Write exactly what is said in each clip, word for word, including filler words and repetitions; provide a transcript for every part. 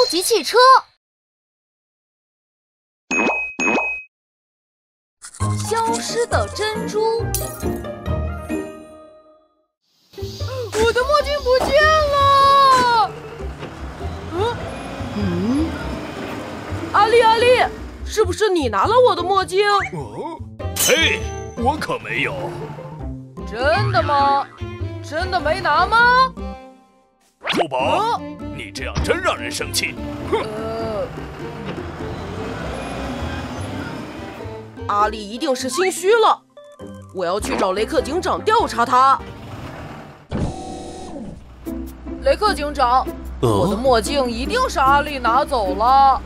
级汽车。消失的珍珠。我的墨镜不见了。嗯嗯，阿丽阿丽，是不是你拿了我的墨镜？ 哦，嘿，我可没有。 真的吗？真的没拿吗？ 兔宝，你这样真让人生气。哼。 呃，阿丽一定是心虚了，我要去找雷克警长调查他。雷克警长，哦、我的墨镜一定是阿丽拿走了。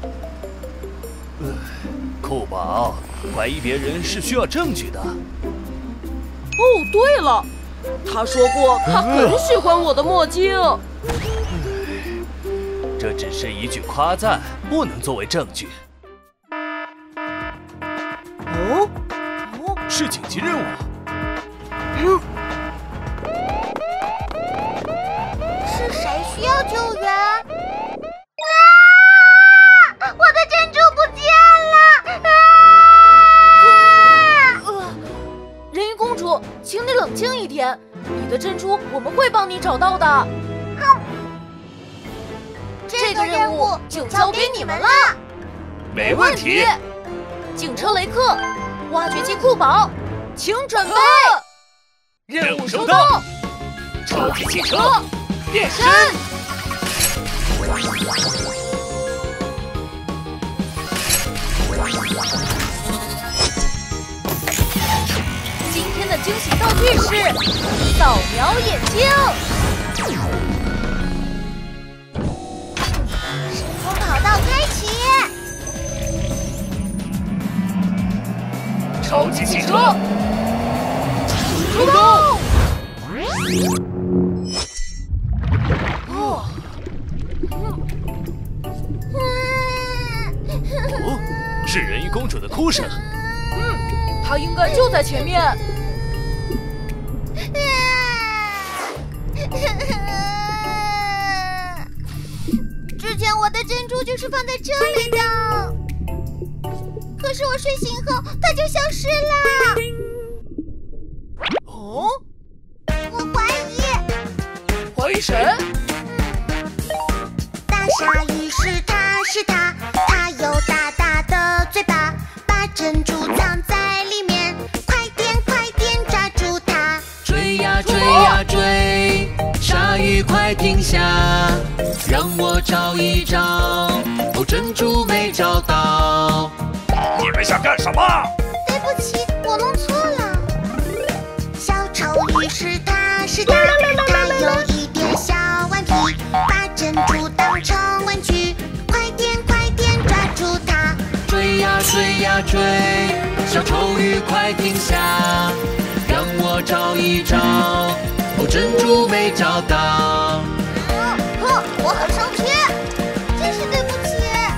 酷宝，怀疑别人是需要证据的。 哦，对了，他说过他很喜欢我的墨镜。 这只是一句夸赞，不能作为证据。 哦， 哦，是紧急任务。 嗯， 是谁需要救援？啊！我的珍珠不见了！啊！ 呃，人鱼公主，请你冷静一点，你的珍珠我们会帮你找到的。 哼，这个任务就交给你们了。 没问题。 警车雷克，挖掘机酷宝，请准备。 任务收到。超级汽车变身。 今天的惊喜道具是扫描眼镜。 时空跑道开启。 超级汽车出动！ 哦，哦，是人鱼公主的哭声。 嗯，她应该就在前面。 之前我的珍珠就是放在这里的。可是我睡醒后，它就消失了。 哦， 我怀疑， 怀疑谁？ 大鲨鱼是它，是它，它有大大的嘴巴，把珍珠藏在里面。快点，快点抓住它！ 追呀追呀追，鲨鱼快停下，让我找一找，哦，珍珠没找到。 你们想干什么？ 对不起，我弄错了。小丑鱼是它，是它，它有一点小顽皮，把珍珠当成玩具。快点，快点抓住它！ 追呀追呀追，小丑鱼快停下，让我找一找，哦，珍珠没找到。 哼哼，我很生气，真是对不起。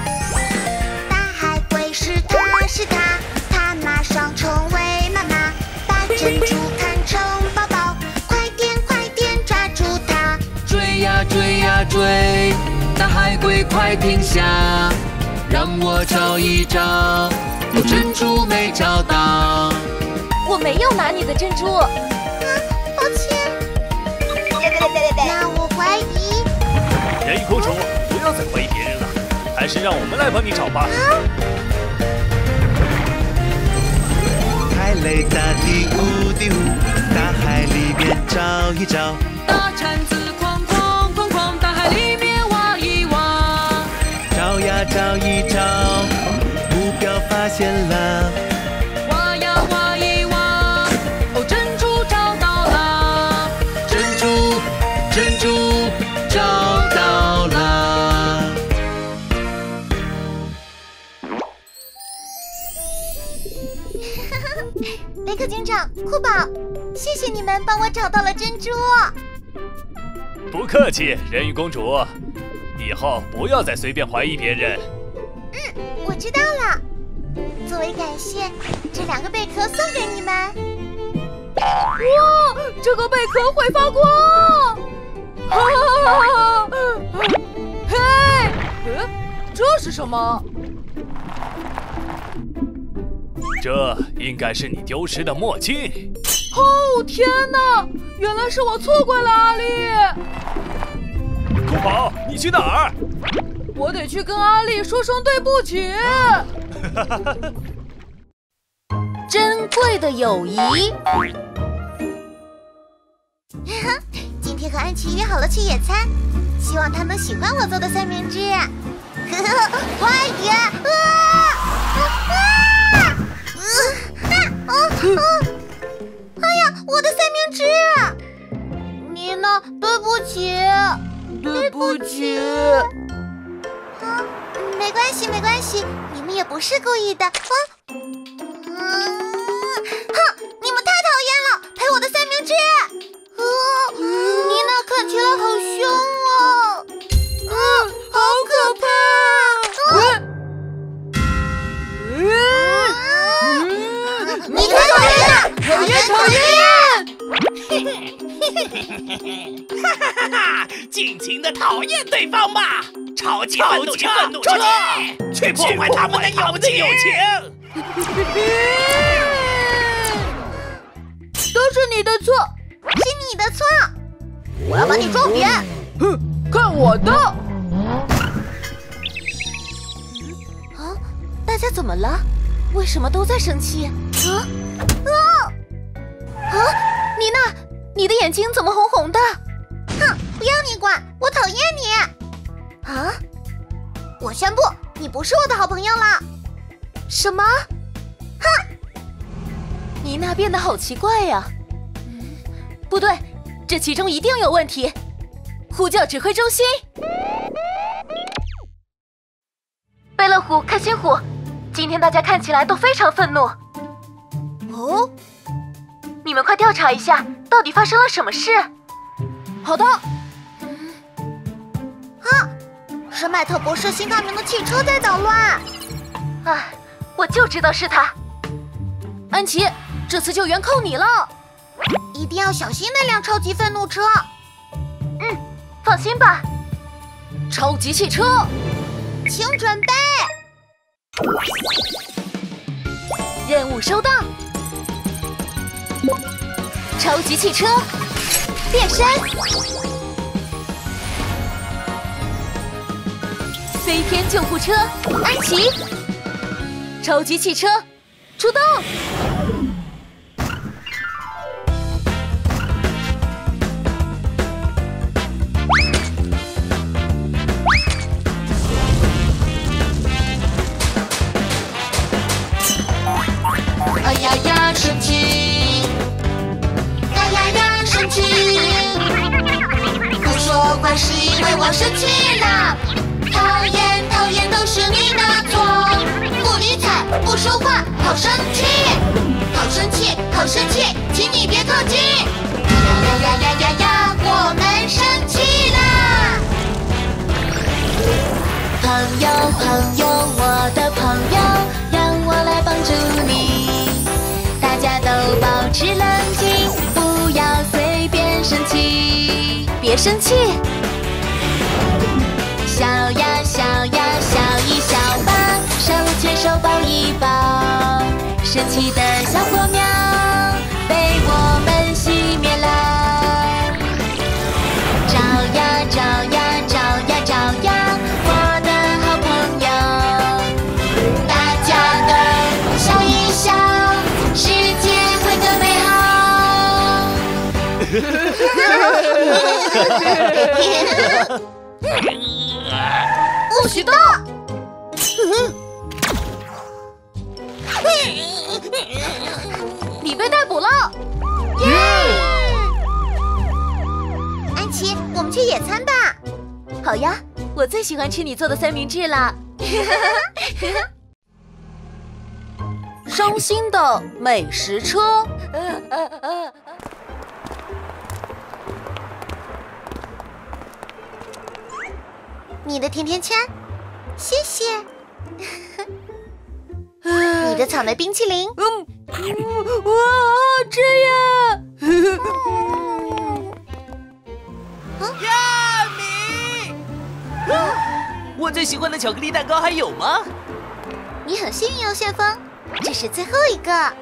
是它，它马上成为妈妈，把珍珠看成宝宝。快点，快点抓住它！ 追呀追呀追，大海龟快停下，让我找一找，哦，珍珠没找到。 我没有拿你的珍珠。 啊，抱歉。那我怀疑。 人鱼公主，不要再怀疑别人了，还是让我们来帮你找吧。 啊， 海雷打地呼地呼，大海里面找一找。 大铲子哐哐哐哐，大海里面挖一挖。 找呀找一找，目标发现了。 挖呀挖一挖，哦，珍珠找到了。珍珠，珍珠找到了。 雷克警长，酷宝，谢谢你们帮我找到了珍珠。 不客气，人鱼公主，以后不要再随便怀疑别人。 嗯，我知道了。作为感谢，这两个贝壳送给你们。 哇，这个贝壳会发光！啊！嘿， 这是什么？ 这应该是你丢失的墨镜。 哦天哪！原来是我错怪了阿丽。 酷宝，你去哪儿？ 我得去跟阿丽说声对不起。珍贵的友谊。 今天和安琪约好了去野餐，希望她能喜欢我做的三明治。快点！啊啊啊！哎呀，我的三明治！妮娜，对不起， 对不起。 啊，没关系，没关系，你们也不是故意的。啊，嗯，哼，你们太讨厌了，赔我的三明治！啊，妮娜看起来好凶哦。啊，好可怕！啊！你太讨厌了，讨厌讨厌！ 哈哈哈！尽情的讨厌对方吧！超级愤怒车，出去，去破坏他们的友情！ 都是你的错， 是你的错！我要把你撞扁！ 哼，看我的！ 啊，大家怎么了？为什么都在生气？啊啊啊！妮娜，你的眼睛怎么红红的？哼，不要你管，我讨厌你！啊！我宣布，你不是我的好朋友了。什么？哼！妮娜变得好奇怪呀。嗯，不对，这其中一定有问题。呼叫指挥中心。贝乐虎、开心虎，今天大家看起来都非常愤怒。哦，你们快调查一下，到底发生了什么事？好的。啊，是麦特博士新发明的汽车在捣乱。哎，我就知道是他。安琪，这次救援靠你了，一定要小心那辆超级愤怒车。嗯，放心吧。超级汽车，请准备。任务收到。超级汽车变身，飞天救护车安琪，超级汽车出动。 哎呀呀，生气！ 哎呀呀，生气！ 不说话是因为我生气了。 讨厌讨厌都是你的错，不理睬不说话，好生气，好生气，好生气，请你别靠近！呀呀呀呀呀呀，我们生气啦！ 朋友朋友，我的朋友，让我来帮助你。大家都保持冷静，不要随便生气。 别生气。 笑呀笑呀笑一笑吧，手牵手抱一抱，生气的小火苗被我们熄灭了。照呀照呀照呀照呀，我的好朋友，大家都笑一笑，世界会更美好。 不许动！ 你被逮捕了！ 耶！安琪，我们去野餐吧。 好呀，我最喜欢吃你做的三明治了。 伤心的美食车。 你的甜甜圈，谢谢。你的草莓冰淇淋， 嗯，哇，这样。 亚米， 我最喜欢的巧克力蛋糕还有吗？ 你很幸运哦，旋风，这是最后一个。啊，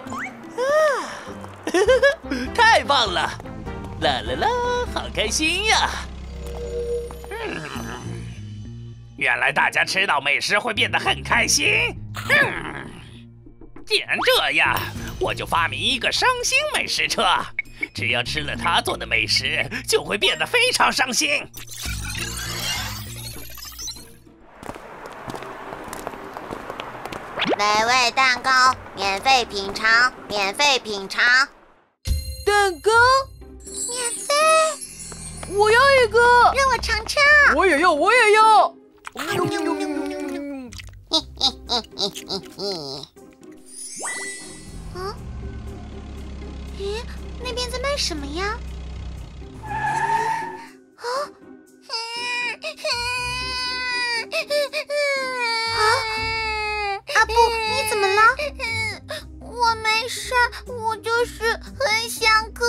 太棒了！啦啦啦，好开心呀！ 嗯，原来大家吃到美食会变得很开心。嗯，既然这样，我就发明一个伤心美食车，只要吃了他做的美食，就会变得非常伤心。 美味蛋糕，免费品尝，免费品尝， 蛋糕， 免费， 我要一个， 让我尝尝。 我也要，我也要。 嗯，咦，那边在卖什么呀？啊！啊！阿布，你怎么了？我没事，我就是很想哭。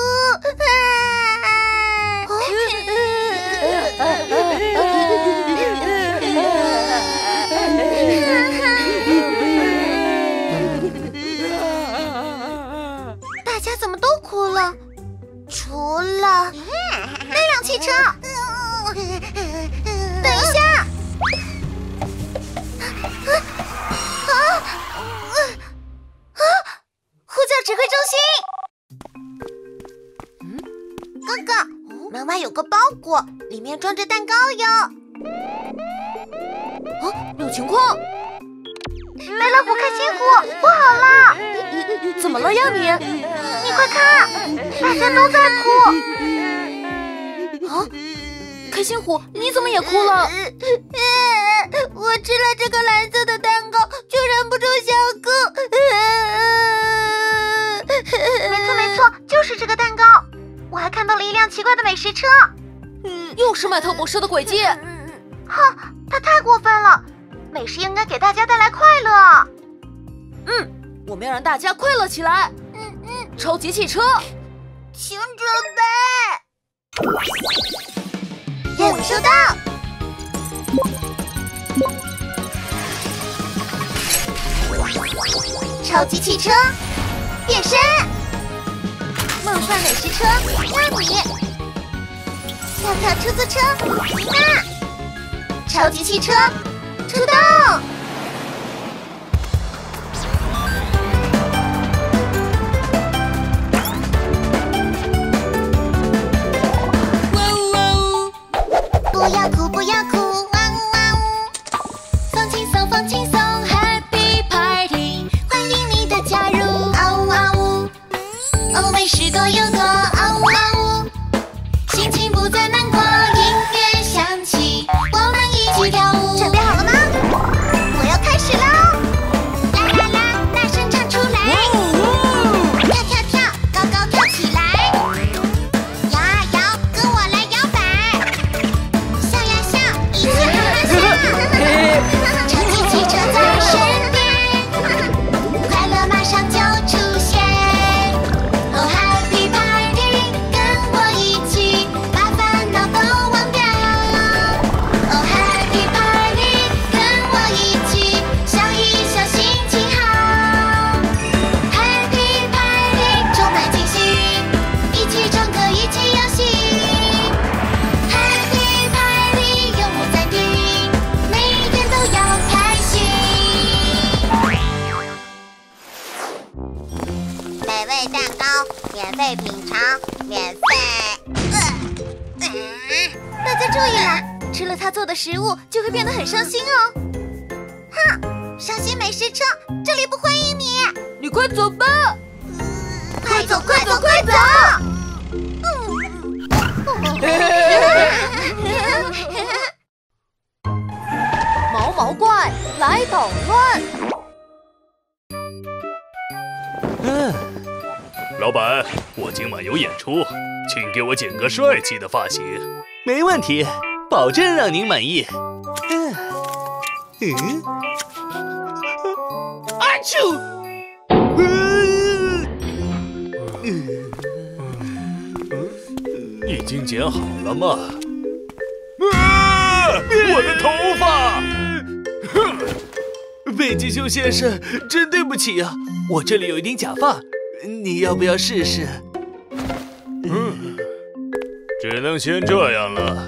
大家怎么都哭了？除了那辆汽车。等一下！啊啊！呼叫指挥中心。嗯，哥哥，门外有个包裹，里面装着蛋糕哟。 啊，有情况！ 梅勒虎、开心虎，不好了！ 怎么了呀你？ 你快看，大家都在哭。 啊，开心虎，你怎么也哭了？ 我吃了这个蓝色的蛋糕，就忍不住想哭。没错没错，就是这个蛋糕。我还看到了一辆奇怪的美食车。 嗯，又是麦特博士的诡计。 哼，他太过分了。美食应该给大家带来快乐。 嗯，我们要让大家快乐起来。 嗯嗯， 超级汽车， 请准备。任务收到。超级汽车变身，梦幻美食车要你，跳跳出租车妮娜，超级汽车出动。不要哭，不要哭，汪汪！放轻松，放轻松 ，Happy Party， 欢迎你的加入，嗷嗷呜！哦，美食多又多，嗷嗷呜！心情不再难过，音乐响起，我们一起跳舞。准备好了吗？我要开始喽！啦啦啦，大声唱出来！跳跳跳，高高跳起来！摇啊摇，跟我来摇摆！笑呀笑，一起哈哈笑！超级汽车在身边，快乐马上就出现。Oh Happy Party， 跟我一起把烦恼都忘掉。Oh Happy Party， 跟我一起笑一笑，心情好。Happy Party， 充满惊喜，一起唱歌，一起游戏。Happy Party， 永不暂停，每一天都要开心。美味蛋糕，免费品尝，免费。呃呃、大家注意了，吃了他做的食物就会变得很伤心哦。哼，伤心美食车，这里不欢迎你。 你快走吧！ 快走，快走，快走！ 毛毛怪来捣乱。 嗯，老板，我今晚有演出，请给我剪个帅气的发型。 没问题，保证让您满意。嗯，嗯， 阿丘！已经剪好了吗？啊！我的头发！ 北极熊先生，真对不起啊！我这里有一顶假发，你要不要试试？ 嗯，只能先这样了。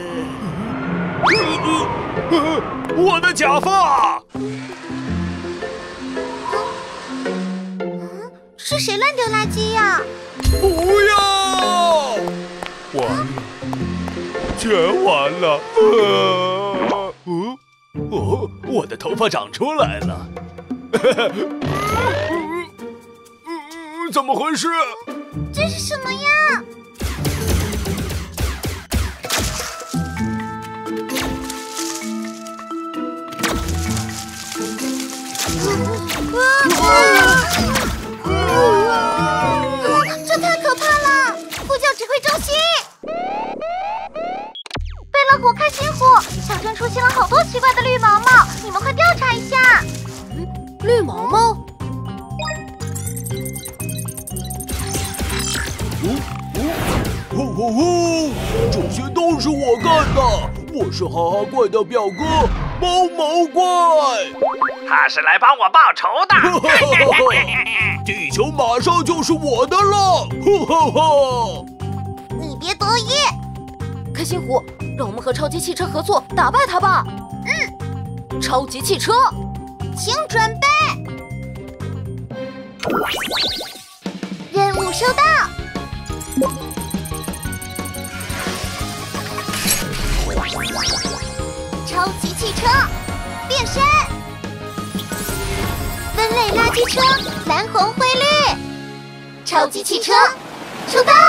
我的假发！ 是谁乱丢垃圾呀？ 不要！完了，全完了。呃，嗯， 哦，我的头发长出来了。 怎么回事？ 这是什么呀？这太可怕了！呼叫指挥中心，贝乐虎、开心虎，小镇出现了好多奇怪的绿毛毛，你们快调查一下。 嗯，绿毛毛？ 呼呼呼！这些都是我干的，我是哈哈怪的表哥毛毛怪。 他是来帮我报仇的。 地球马上就是我的了！哈哈哈！ 你别得意。 开心虎，让我们和超级汽车合作，打败他吧。 嗯， 超级汽车， 请准备。任务收到。超级汽车变身，分类垃圾车蓝红灰绿，超级汽车出动！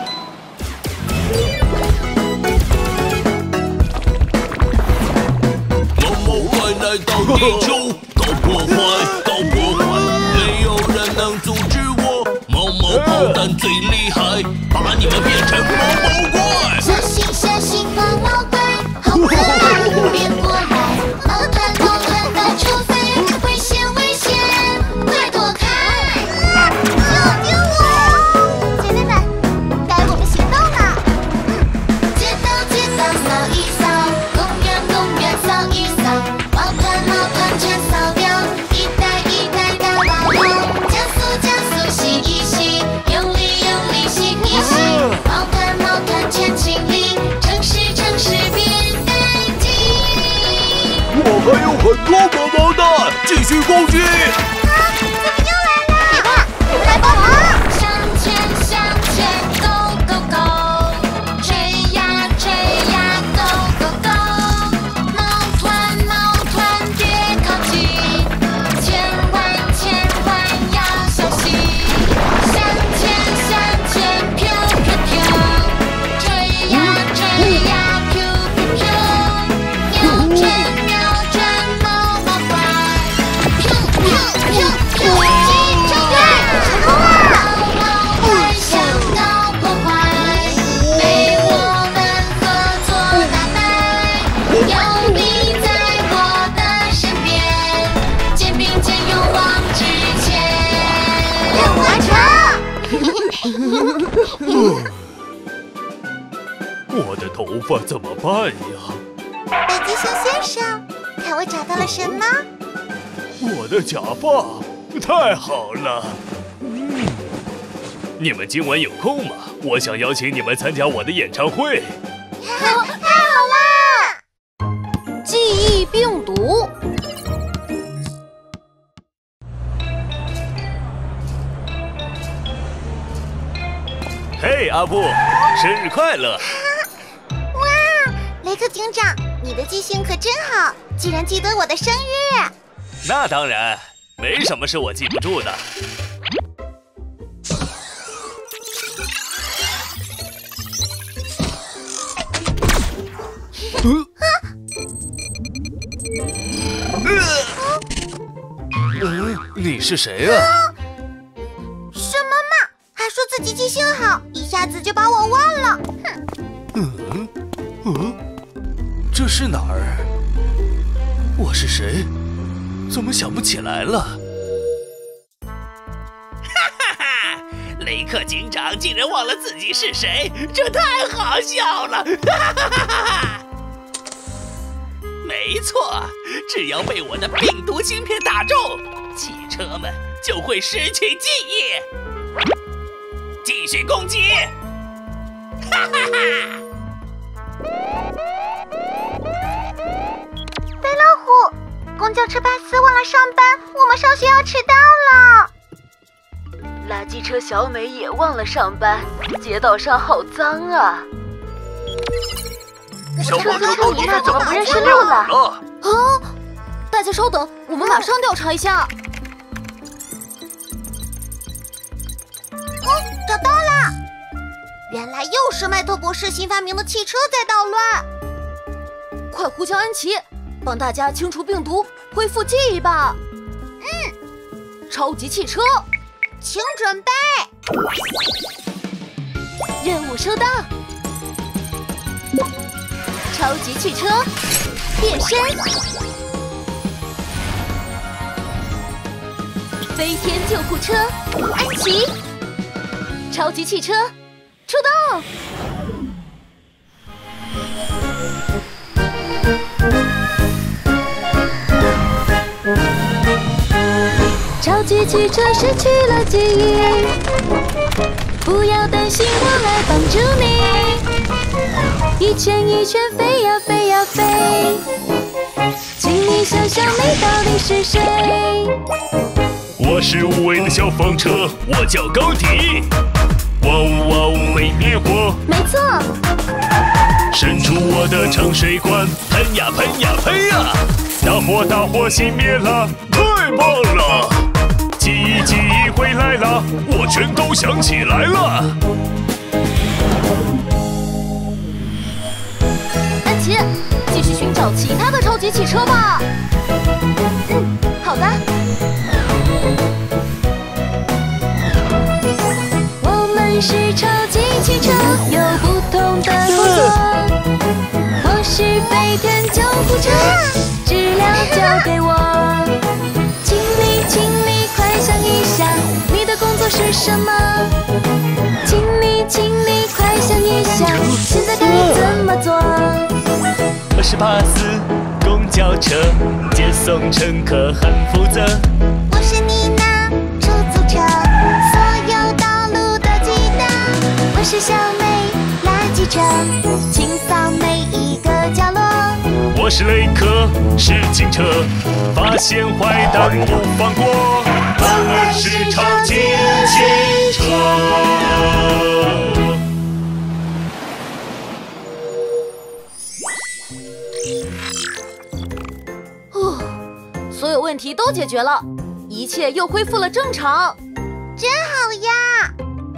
毛毛怪来到地球，搞破坏，搞破坏，没有人能阻止我。毛毛炮弹最厉害，把你们变成毛毛怪。 小心小心毛毛怪，好可爱，别过来！毛团毛团到处飞，危险危险，快躲开！救救我！姐妹们，该我们行动了。嗯，街道街道扫一扫，公园公园扫一扫，毛团毛团全扫掉，一袋一袋大包包，加速加速洗一洗，用力用力洗一洗，毛团毛团全清理，城市城市变干净。 我还有很多毛毛弹，继续攻击！ 啊，怎么又来了？别怕，我们来帮忙。向前向前 ，Go Go Go， 追呀追呀 ，Go Go Go， 毛团毛团别靠近，千万千万要小心。向前向前飘飘飘，追呀追呀 ，Q Q Q， 瞄准瞄准毛毛怪 ，Q Q Q Q， 击中对，成功了！毛毛怪想搞破坏，被我们合作打败。有你在我的身边，肩并肩勇往直前。任务完成。 我的头发怎么办呀？ 北极熊先生，看我找到了什么？ 我的假发，太好了！嗯，你们今晚有空吗？我想邀请你们参加我的演唱会。 太好啦！ 记忆病毒。 嘿，阿布，生日快乐！ 哇，雷克警长，你的记性可真好，居然记得我的生日。 那当然，没什么是我记不住的。嗯，你是谁啊？ 什么嘛，还说自己记性好，一下子就把我忘了。哼！ 嗯嗯，这是哪儿？我是谁？怎么想不起来了？ 哈哈哈！雷克警长竟然忘了自己是谁，这太好笑了！哈哈哈哈哈！没没错，只要被我的病毒芯片打中，汽车们就会失去记忆。继续攻击！哈哈哈！ 白老虎，公交车巴斯忘了上班，我们上学要迟到了。 垃圾车小美也忘了上班，街道上好脏啊！ 车车车你看怎么不认识路了？ 啊！大家稍等，我们马上调查一下。 哦，找到了！原来又是麦特博士新发明的汽车在捣乱。 快呼叫安琪，帮大家清除病毒，恢复记忆吧。 嗯， 超级汽车， 请准备。 任务收到。超级汽车变身，飞天救护车安琪，超级汽车出动。超级汽车失去了记忆，不要担心，我来帮助你。一圈一圈飞呀飞呀飞，请你想想你到底是谁？ 我是无畏的消防车，我叫高迪。哇呜哇呜会灭火， 没错。 伸出我的长水管，喷呀喷呀喷呀，大火大火熄灭了，太棒了！记忆记忆回来了，我全都想起来了。 安琪，继续寻找其他的超级汽车吧。嗯，好的。我们是超级汽车，有不同的工作。我是飞天救护车，治疗交给我。请你，请你快想一想，你的工作是什么？请你，请你快想一想，现在该怎么做？ 我是巴斯公交车，接送乘客很负责。 我是妮娜出租车，所有道路都记得。我是小美垃圾车，清扫每一个角落。 我是雷克实勤车，发现坏蛋不放过。我们是超级汽车。 所有问题都解决了，一切又恢复了正常， 真好呀！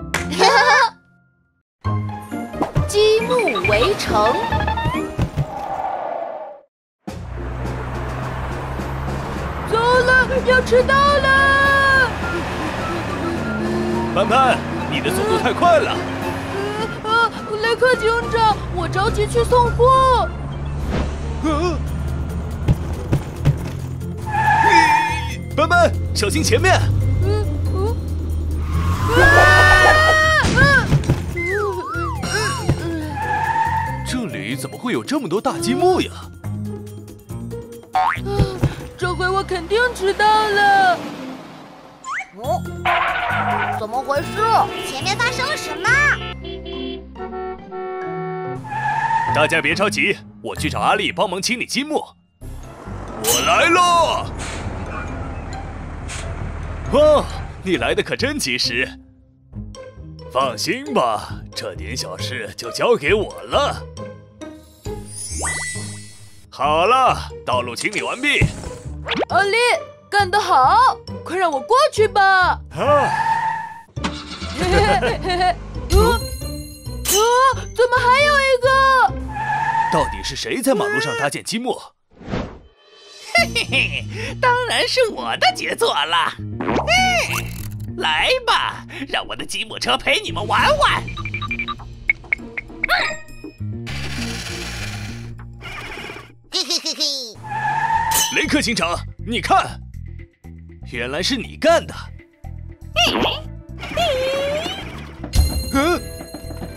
积木围城， 走了，要迟到了！ 潘潘，你的速度太快了。 啊，雷克警长，我着急去送货。 啊斑斑，小心前面！ 嗯嗯。啊！ 这里怎么会有这么多大积木呀？ 这回我肯定迟到了。 哦，怎么回事？前面发生了什么？ 大家别着急，我去找阿丽帮忙清理积木。我来了！ 哦，你来的可真及时。 放心吧，这点小事就交给我了。好了，道路清理完毕。 阿丽，干得好！快让我过去吧。 啊！ 嘿嘿嘿嘿嘿！呃呃，怎么还有一个？ 到底是谁在马路上搭建积木？ 嘿嘿嘿，当然是我的杰作了。嗯，来吧，让我的积木车陪你们玩玩。 嘿嘿嘿嘿！ 雷克警长，你看，原来是你干的。嗯，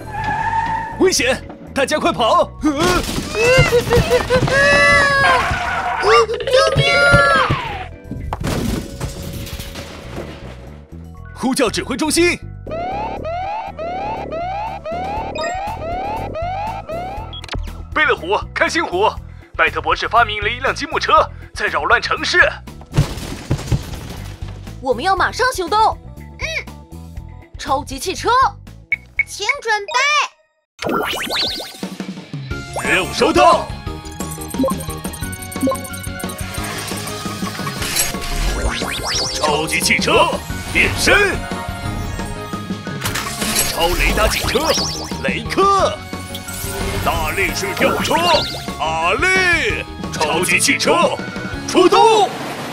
危险！大家快跑！嗯救命啊！ 呼叫指挥中心。贝勒虎、开心虎，麦特博士发明了一辆积木车，在扰乱城市。 我们要马上行动。嗯，超级汽车， 请准备。 任务收到。超级汽车变身，超雷达警车雷克，大力士吊车阿力，超级汽车出动。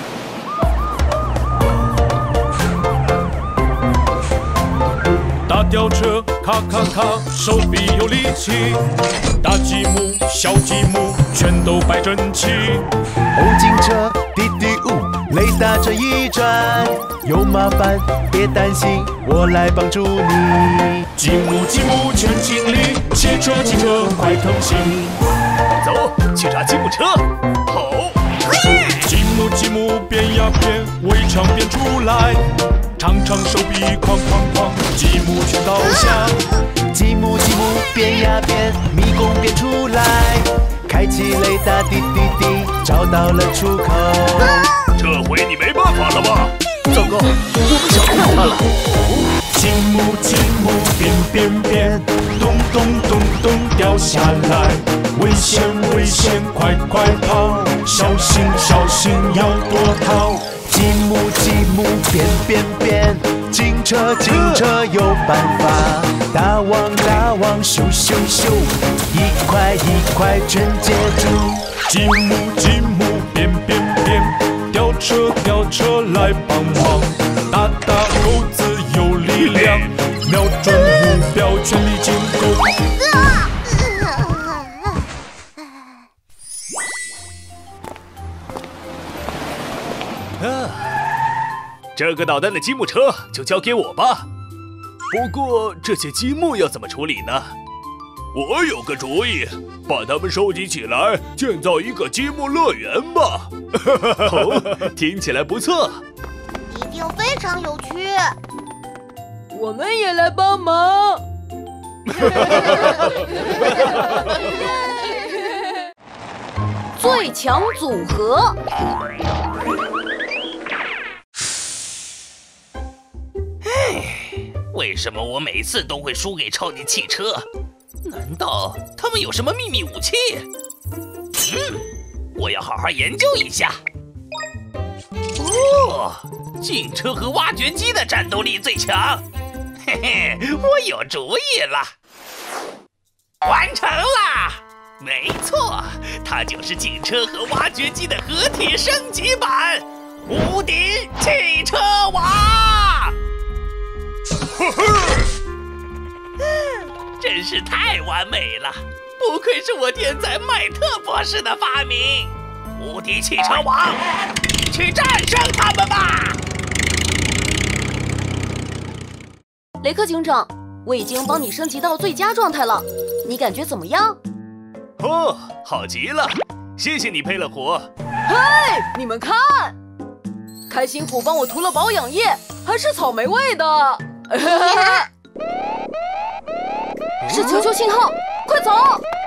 大吊车咔咔咔，手臂有力气，大积木、小积木全都摆整齐。 哦，警车滴滴呜，雷达这一转，有麻烦别担心，我来帮助你。 积木积木全尽力，汽车汽车快腾行。 走，去抓积木车。好。 积木积木变呀变，围墙变出来。长长手臂哐哐哐，积木全倒下。 积木积木变呀变，迷宫变出来。开启雷达滴滴滴，找到了出口。 这回你没办法了吧？糟糕，我不想看他了。 积木积木变变变，咚咚咚咚掉下来。危险危险，快快跑！小心小心，要躲逃。 积木积木变变变，警车警车有办法。大王大王咻咻咻，一块一块全接住。 积木积木变变变，吊车吊车来帮忙。大大猴子有力量，瞄准目标全力进攻。 啊，这个捣蛋的积木车就交给我吧。不过这些积木要怎么处理呢？ 我有个主意，把它们收集起来，建造一个积木乐园吧。 哦，听起来不错， 一定非常有趣。 我们也来帮忙。最强组合。 为什么我每次都会输给超级汽车？难道他们有什么秘密武器？嗯，我要好好研究一下。哦，警车和挖掘机的战斗力最强。嘿嘿，我有主意了，完成啦！没错，它就是警车和挖掘机的合体升级版——无敌汽车王！ 呵呵， 真是太完美了，不愧是我天才麦特博士的发明。无敌汽车王，去战胜他们吧！ 雷克警长，我已经帮你升级到最佳状态了，你感觉怎么样？ 哦，好极了，谢谢你，佩勒虎。 嘿，你们看，开心虎帮我涂了保养液，还是草莓味的。是求救信号，快走！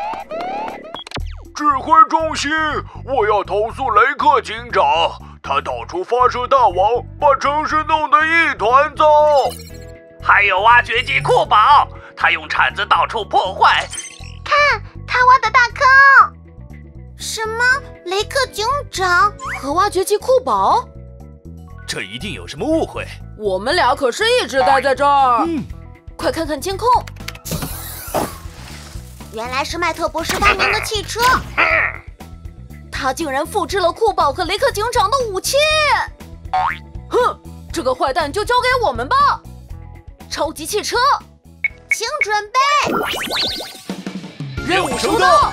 指挥中心，我要投诉雷克警长，他到处发射弹网，把城市弄得一团糟。 还有挖掘机库宝，他用铲子到处破坏。 看，他挖的大坑。什么？雷克警长和挖掘机库宝？ 这一定有什么误会。 我们俩可是一直待在这儿。 嗯， 快看看监控。 原来是麦特博士发明的汽车。 他竟然复制了库宝和雷克警长的武器。哼，这个坏蛋就交给我们吧。超级汽车， 请准备。 任务收到。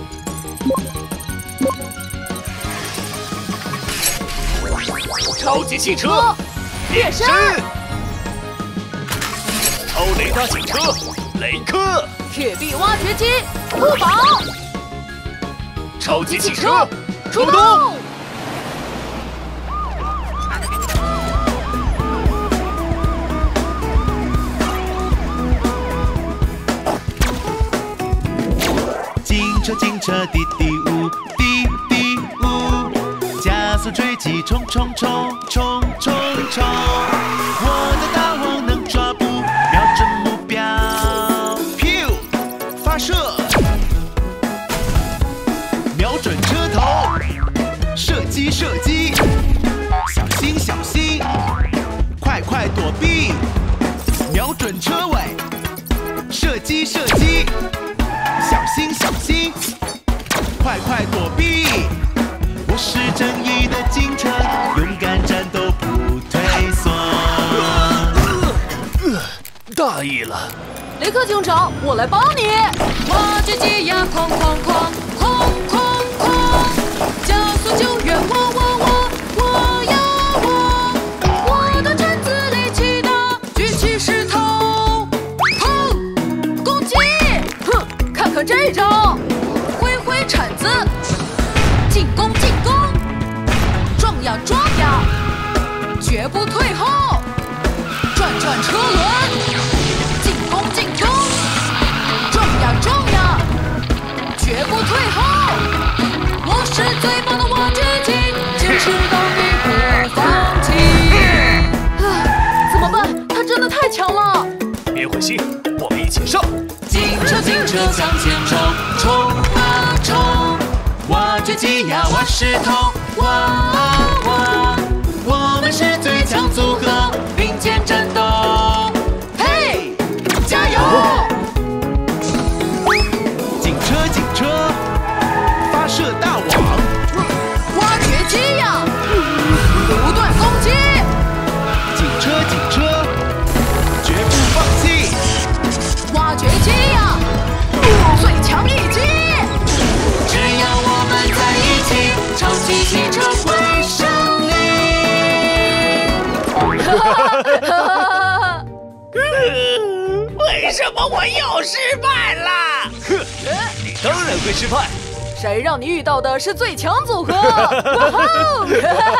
超级汽车变身，超雷达警车雷克， 铁臂挖掘机库宝， 超级汽车出动！ 警车警车滴滴呜，滴滴呜，加速追击，冲冲冲冲冲冲！我的大王能抓捕，瞄准目标，咻，发射，瞄准车头，射击射击，小心小心，快快躲避，瞄准车尾，射击射击。小心小心，快快躲避！我是正义的警车，勇敢战斗不退缩。 大意了， 雷克警长，我来帮你！ 挖掘机呀，哐哐哐哐哐哐，加速救援，我我我我呀我，我的铲子力气大，举起石头，砰，攻击！ 哼，看看这招！ 挥挥铲子，进攻进攻，撞呀撞呀，绝不退后，转转车轮。进攻进攻，撞呀撞呀，绝不退后！我是最棒的挖掘机，坚持到底不放弃。 唉，怎么办？他真的太强了！ 别灰心，我们一起上！ 警车警车向前冲，冲啊冲！挖掘机呀挖石头，挖啊挖！我们是最强组合，并肩战斗。加油！ 警车警车，发射大网！ 挖掘机呀，不断攻击！ 警车警车，绝不放弃！ 挖掘机呀，最强一击！只要我们在一起，超级汽车会胜利！ 哈哈哈哈哈！ 为什么我又失败了？ 哼，你当然会失败。 谁让你遇到的是最强组合？哇吼！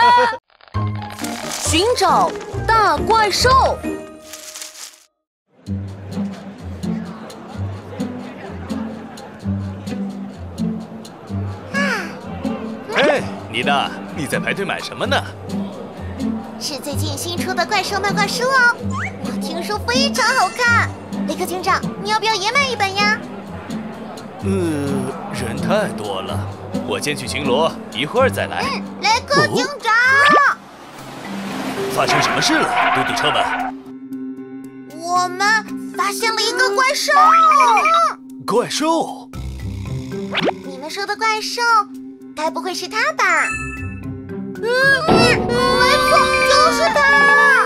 寻找大怪兽。 哎，妮娜，你在排队买什么呢？ 是最近新出的怪兽漫画书哦，我听说非常好看。雷克警长，你要不要也买一本呀？ 呃，人太多了，我先去巡逻，一会儿再来。 嗯，雷克警长， 哦、发生什么事了，嘟嘟车们？ 我们发现了一个怪兽。 怪兽？ 你们说的怪兽，该不会是他吧？嗯，没错，就是他。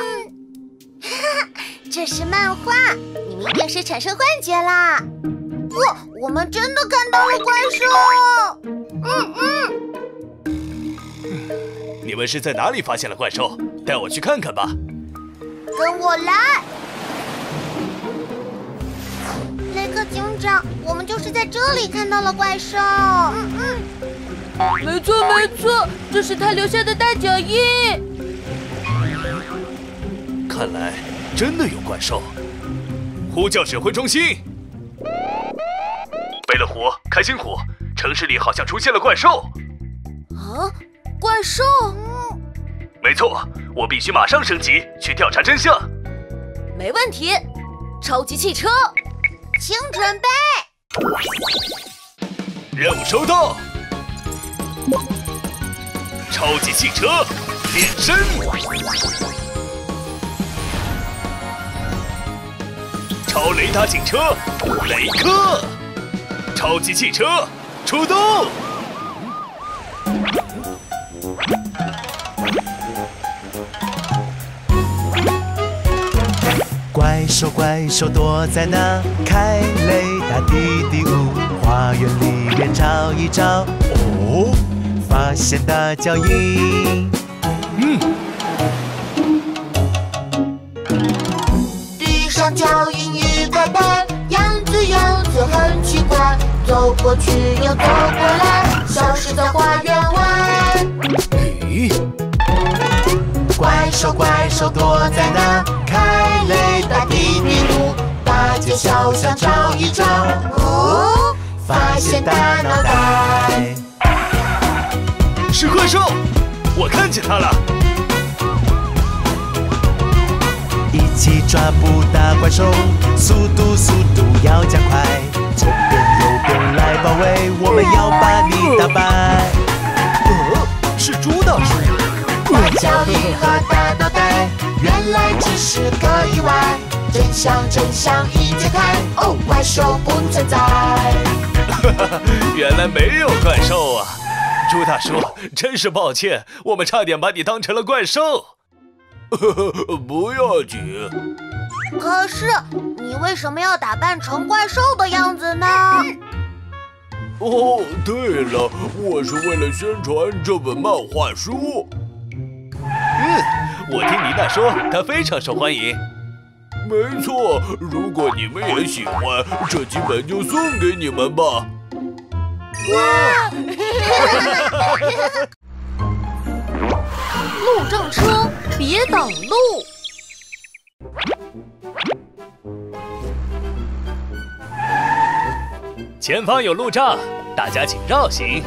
这是漫画，你们一定是产生幻觉啦。不，我们真的看到了怪兽。嗯嗯。 你们是在哪里发现了怪兽？带我去看看吧。 跟我来。雷克警长，我们就是在这里看到了怪兽。嗯嗯。没错没错，这是他留下的大脚印。 看来真的有怪兽。呼叫指挥中心，贝乐虎、开心虎，城市里好像出现了怪兽。 啊，怪兽？ 没错，我必须马上升级去调查真相。 没问题，超级汽车， 请准备。 任务收到。超级汽车变身，超雷达警车雷克，超级汽车出动。 怪兽怪兽躲在哪？开雷达滴滴呜，花园里面找一找。哦。发现大脚印， 嗯， 地上脚印一排排，样子样子很奇怪，走过去又走过来，消失在花园外。 小巷找一找，哦，发现大脑袋。 是怪兽，我看见它了。 一起抓捕大怪兽，速度速度要加快，左边右边来包围，我们要把你打败。 呃，是猪大叔。 大脚鱼和大脑袋，原来只是个意外。真相真相一揭开，哦，怪兽不存在。 原来没有怪兽啊！猪大叔，真是抱歉，我们差点把你当成了怪兽。 不要紧。 可是你为什么要打扮成怪兽的样子呢？ 哦，对了，我是为了宣传这本漫画书。 嗯，我听妮娜说，它非常受欢迎。 没错，如果你们也喜欢，这几本就送给你们吧。 哇！ 路政车，别挡路！ 前方有路障，大家请绕行。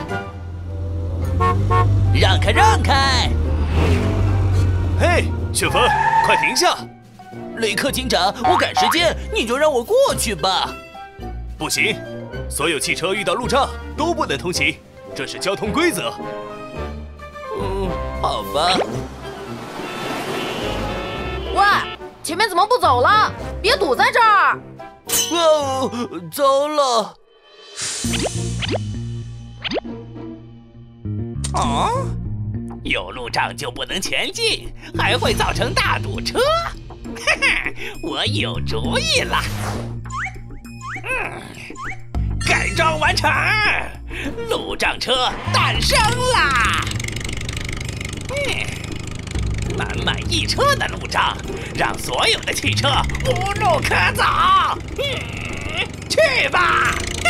让开，让开！ 嘿，旋风，快停下！ 雷克警长，我赶时间，你就让我过去吧。 不行，所有汽车遇到路障都不能通行，这是交通规则。 嗯，好吧。 喂，前面怎么不走了？别堵在这儿！ 哦，糟了！ 哦，有路障就不能前进，还会造成大堵车。哈哈，我有主意了。嗯，改装完成，路障车诞生啦！嗯，满满一车的路障，让所有的汽车无路可走。嗯，去吧！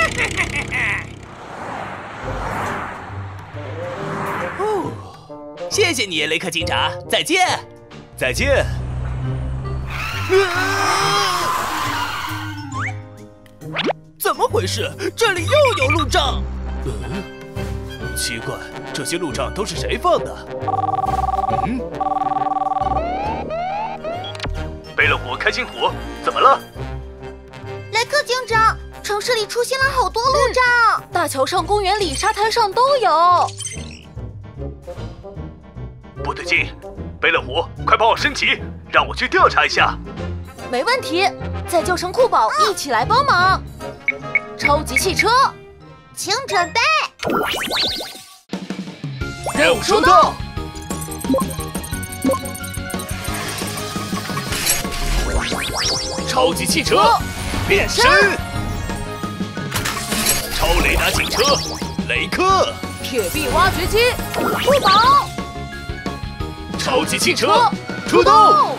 哦，谢谢你，雷克警长，再见。 再见。 怎么回事？这里又有路障。 嗯，奇怪，这些路障都是谁放的？嗯，贝勒虎、开心虎，怎么了？ 雷克警长，城市里出现了好多路障， 嗯、大桥上、公园里、沙滩上都有。 不对劲，贝勒虎，快帮我升级，让我去调查一下。 没问题，再叫上酷宝、嗯、一起来帮忙。超级汽车， 请准备。 任务收到。超级汽车变身。超雷达警车雷克。 铁臂挖掘机酷宝。 超级汽车出动。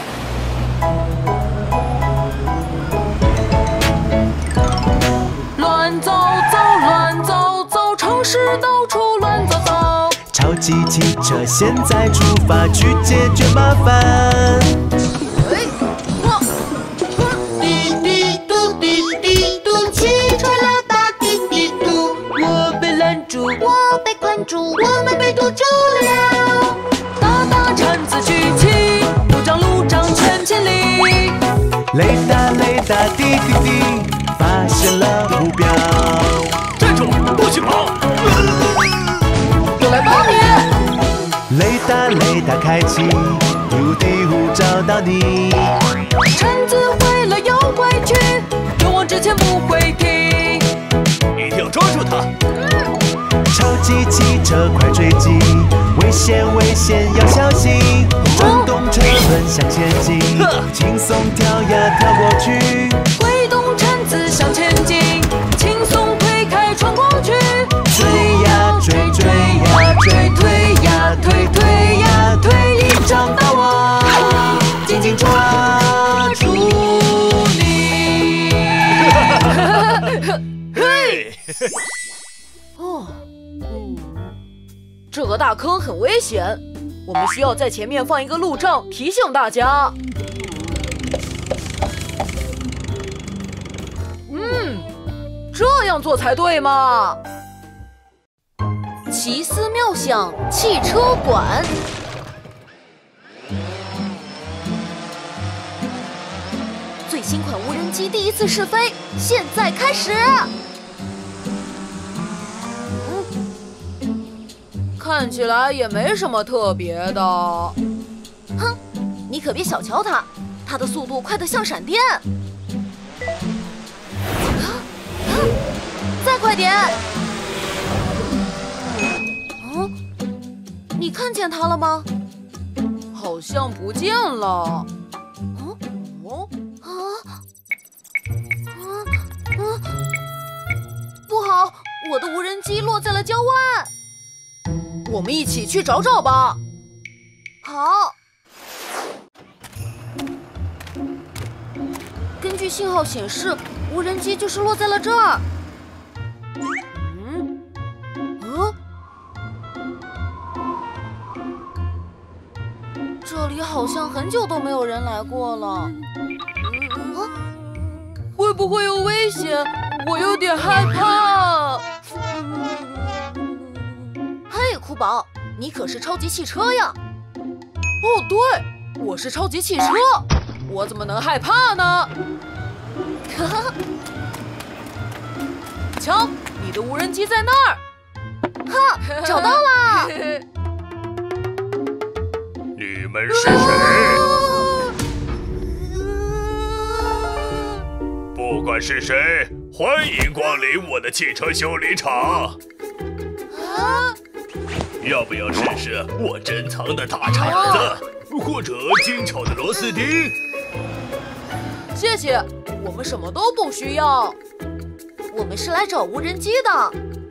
乱走走，乱走走，城市到处乱走走。 超级汽车现在出发去解决麻烦。 哎，我，滴滴嘟，滴滴嘟，汽车老大滴滴嘟， 我被拦住， 我被困住，我们被堵住了。 大大铲子举起，路障路障全清理。 雷达雷达滴滴滴。发现了目标， 站住！不许跑！ 我来帮你。 雷达雷达开启，目的物找到你。 铲子回了又回去，勇往直前不会停。 一定要抓住它！ 超级汽车快追击，危险危险要小心。转动车轮向前进，轻松跳呀跳过去。 向前进，轻松推开穿过去， 追呀追追呀追，推呀推推呀推，一找到我，紧紧抓住你。 嘿， 哦，嗯，这个大坑很危险，我们需要在前面放一个路障，提醒大家。 样做才对嘛！奇思妙想汽车馆。最新款无人机第一次试飞，现在开始。嗯，看起来也没什么特别的。哼，你可别小瞧它，它的速度快得像闪电。啊啊！再快点！哦，你看见它了吗？好像不见了。哦哦。啊啊啊！不好，我的无人机落在了郊外。我们一起去找找吧。好。根据信号显示，无人机就是落在了这儿。嗯？嗯？这里好像很久都没有人来过了。会不会有危险？我有点害怕。嘿，酷宝，你可是超级汽车呀！哦，对，我是超级汽车，我怎么能害怕呢？瞧，你的无人机在那儿。哈，找到了。 你们是谁？不管是谁，欢迎光临我的汽车修理厂。 啊！ 要不要试试我珍藏的大铲子，或者精巧的螺丝钉？ 谢谢，我们什么都不需要。我们是来找无人机的。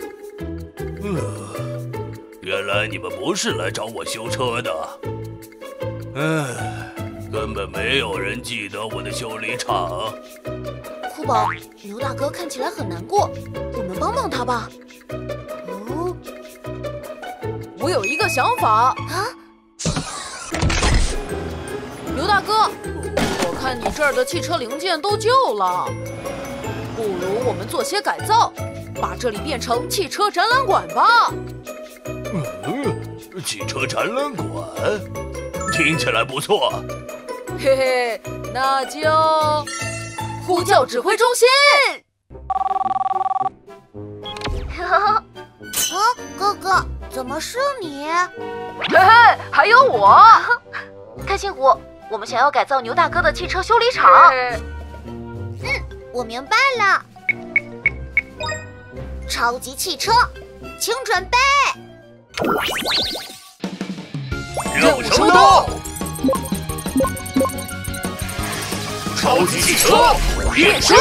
嗯，原来你们不是来找我修车的。唉，根本没有人记得我的修理厂。 酷宝，牛大哥看起来很难过，我们帮帮他吧。哦，我有一个想法啊！牛大哥，我看你这儿的汽车零件都旧了，不如我们做些改造，把这里变成汽车展览馆吧。 嗯，汽车展览馆听起来不错。 嘿嘿，那就呼叫指挥中心。 啊，哥哥，怎么是你？ 嘿嘿，还有我。开心果，我们想要改造牛大哥的汽车修理厂。 嗯，我明白了。超级汽车，请准备。 任务收到。超级汽车变身。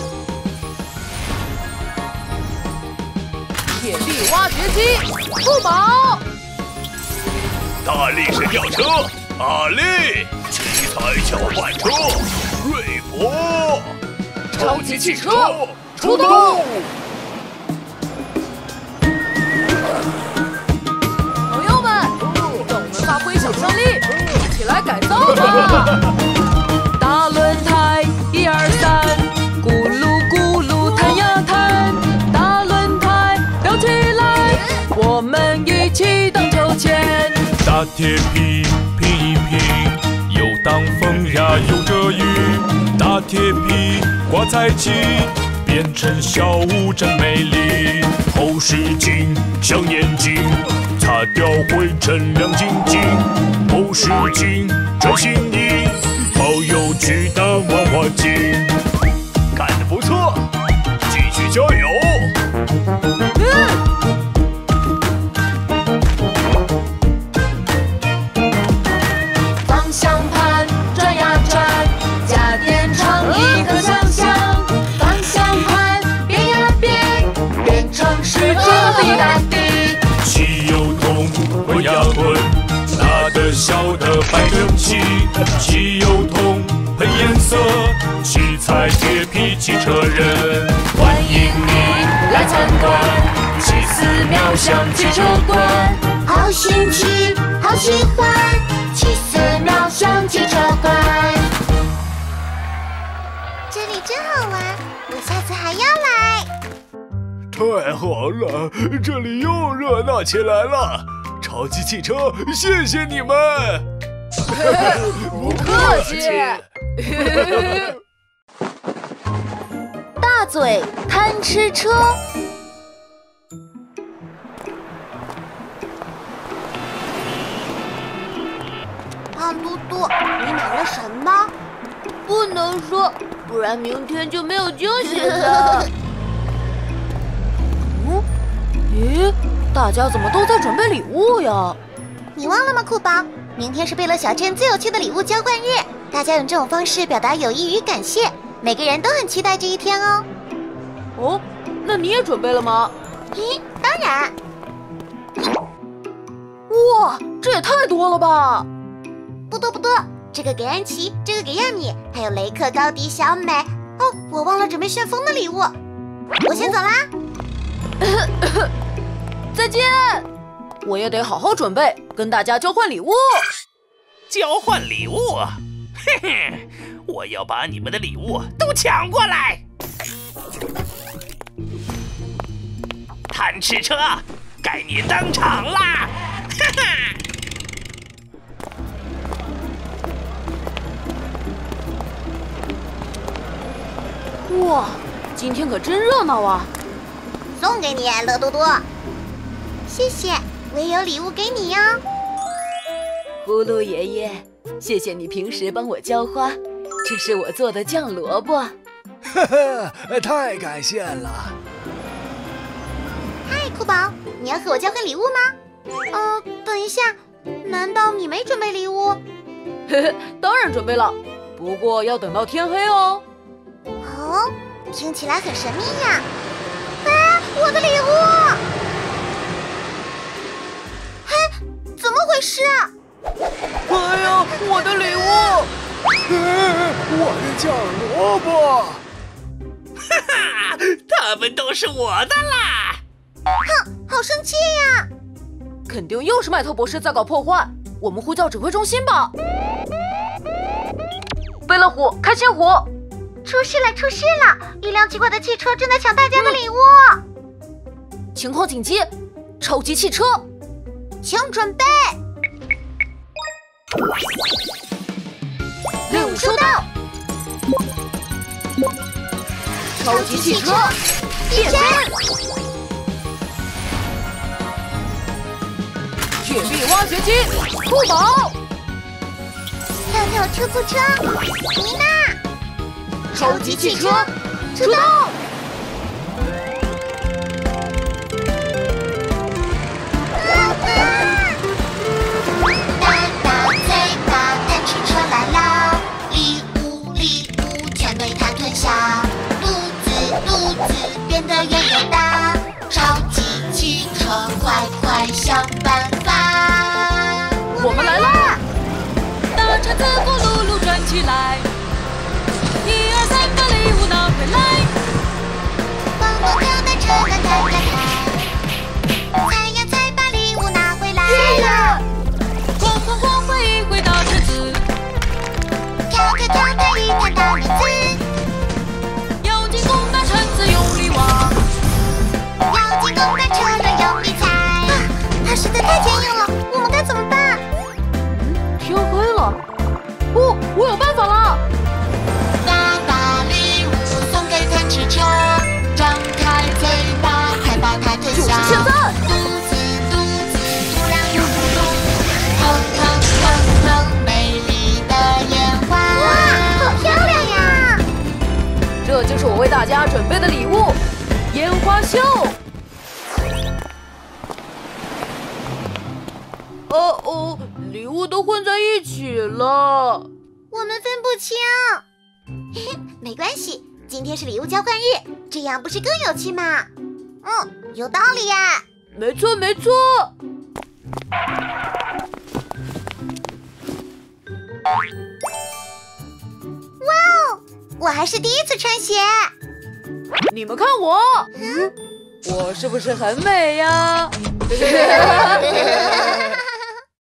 铁臂挖掘机，酷宝。 大力神吊车，阿力。奇才搅拌车，瑞博。 超级汽车出动。朋友们，让我们发挥想象力，一起来改造吧！大轮胎，一二三，咕噜咕噜弹呀弹，大轮胎摇起来，我们一起荡秋千。 大铁皮拼一拼，又挡风呀又遮雨，大铁皮挂在一起，变成小屋真美丽。后视镜像眼睛，擦掉灰尘亮晶晶。后视镜真新颖，好有趣的万花镜。 干得不错，继续加油！ 嗯。方向盘转呀转，家电创意和想象。方向盘变呀变，变成是这里大地。 汽油桶滚呀滚，大的小的摆整齐。汽油桶喷颜色，七彩铁皮汽车人，欢迎你来参观奇思妙想汽车馆。 好新奇，好喜欢，奇思妙想汽车馆。这里真好玩，我下次还要来。 太好了，这里又热闹起来了！超级汽车，谢谢你们！ 不客气。 大嘴贪吃车。 胖嘟嘟，你买了什么？ 不能说，不然明天就没有惊喜了。 嗯？咦，大家怎么都在准备礼物呀？ 你忘了吗，酷宝？明天是贝乐小镇最有趣的礼物交换日，大家用这种方式表达友谊与感谢，每个人都很期待这一天哦。 哦，那你也准备了吗？ 咦，当然。 哇，这也太多了吧！ 不多不多，这个给安琪，这个给亚米，还有雷克、高迪、小美。哦，我忘了准备旋风的礼物，我先走啦。 再见！我也得好好准备，跟大家交换礼物。 交换礼物？嘿嘿，我要把你们的礼物都抢过来！贪吃车，该你登场啦！哈哈！ 哇，今天可真热闹啊！ 送给你，乐多多。谢谢，我也有礼物给你哟。 呼噜爷爷，谢谢你平时帮我浇花，这是我做的酱萝卜。 呵呵，太感谢了。 嗨，酷宝，你要和我交换礼物吗？呃，等一下，难道你没准备礼物？ 呵呵，当然准备了，不过要等到天黑哦。 哦，听起来很神秘呀！啊，我的礼物！嘿，怎么回事啊？ 哎呀，我的礼物！ 我的酱萝卜！ 哈哈，他们都是我的啦！ 哼，好生气呀！ 肯定又是麦特博士在搞破坏，我们呼叫指挥中心吧。贝乐虎，开心虎！ 出事了，出事了！一辆奇怪的汽车正在抢大家的礼物。 嗯、情况紧急，超级汽车， 请准备。 任务收到。超级汽车变身，铁臂挖掘机，酷宝， 跳跳出租车，妮娜。 超级汽车出动！ 大大嘴巴贪吃车来了，礼物礼物全被它吞下，肚子肚子变得圆又大，超级汽车快快想办法！ 我们来啦！大车子咕噜噜转起来。一二三，把礼物拿回来！ 蹦蹦跳的车轮弹弹弹，踩呀踩，把礼物拿回来！ 耶呀！哐哐哐，挥一挥大车子， 跳跳跳的一滩大米子， 要进攻的橙子用力挖， 要进攻的车轮用力踩。啊，它实在太坚硬了，我们该怎么办？ 嗯，天黑了。哦，我有办法了！ 车张开嘴巴，快把它吞下！ 就是现在！ 肚子肚子突然咕咕噜，腾腾腾腾，美丽的烟花！哇，好漂亮呀！ 这就是我为大家准备的礼物——烟花秀。 哦哦，礼物都混在一起了， 我们分不清。嘿嘿，没关系。今天是礼物交换日，这样不是更有趣吗？嗯，有道理呀。 没错没错。 哇哦，我还是第一次穿鞋。 你们看我，嗯，我是不是很美呀？